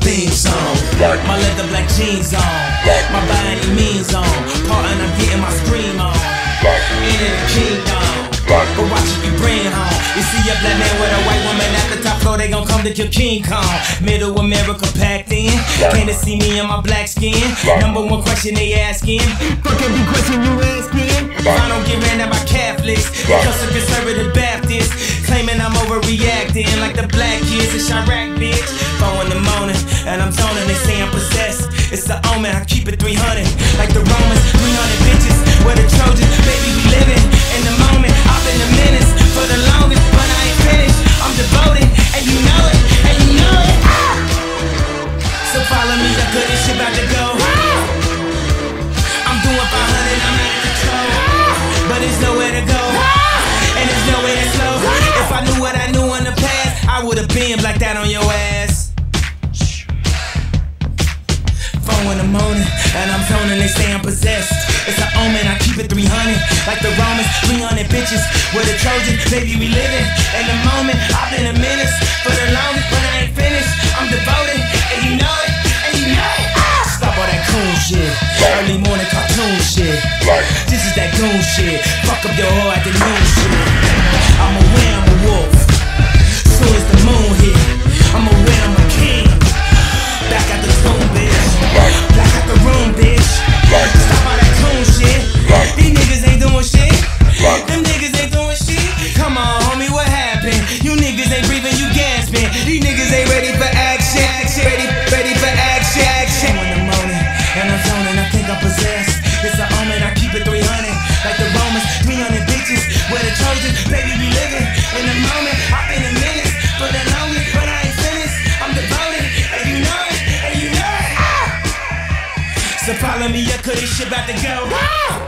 theme song. My leather black jeans on, my by any means on. Partin', I'm getting my scream on. Into the kingdom, but watch if you bring home. You see a black man with a white woman at the top floor, they gon' come to kill King Kong. Middle America packed in, came to see me in my black skin. Number one question they asking, fuck every question you asking. If I don't get ran out by Catholics, because of conservative Baptists, claiming I'm overreacting like the black kids in Chirac, bitch. 4 in the morning, and I'm zoning, they say I'm possessed. It's the omen, I keep it 300, like the Romans, 300 bitches, where the Trojans, baby, we living in the moment. I've been a menace for the longest, but I ain't finished. I'm devoted, and you know it, and you know it. So follow me, the good shit about to go. I'm doing 500, I'm out of control, but there's nowhere to go, and there's nowhere to slow. If I knew what I knew in the past, I would've been like that on your ass. 4 in the morning, and I'm zoning, they say I'm possessed. It's an omen, I keep it 300, like the Romans, 300 bitches, with the Trojans, baby, we living in the moment. I've been a menace for the longest, but I ain't finished. I'm devoted, and you know it, and you know it. Stop all that coon shit, early morning cartoon shit. This is that goon shit, fuck up your whole afternoon shit. I'm aware I'm a wolf, soon as the moon hit, I'm aware I'm a king. Back at the room, bitch. Back at the room, bitch. Stop all that coon shit. These niggas ain't doing shit. Them niggas ain't doing shit. Come on, homie, what happened? You niggas ain't breathing, you gasping. These niggas ain't ready for action. Ready for action. 4 in the morning, and I'm zoning, I think I'm possessed. It's an omen, I keep it 300, like the Romans, 300 bitches, where the Trojans, baby, we living in the moment. I've been a menace for the longest, but I ain't finished. I'm devoted, and you know it, and you know it. So follow me up, cause this shit about to go.